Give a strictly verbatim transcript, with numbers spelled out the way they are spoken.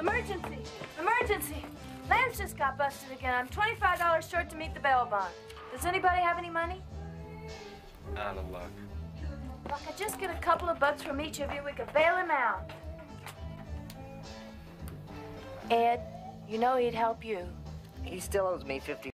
Emergency! Emergency! Lance just got busted again. I'm twenty-five dollars short to meet the bail bond. Does anybody have any money? Out of luck. If I could just get a couple of bucks from each of you, we could bail him out. Ed, you know he'd help you. He still owes me fifty